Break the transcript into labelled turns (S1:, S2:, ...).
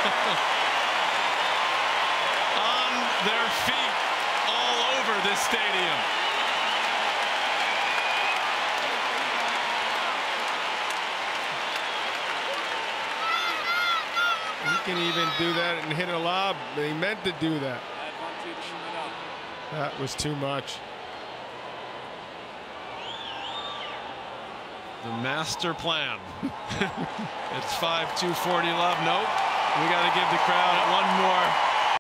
S1: On their feet all over this stadium.
S2: He can even do that and hit a lob. He meant to do that. That was too much.
S1: The master plan. It's 5:2:40 love. Nope. We got to give the crowd one more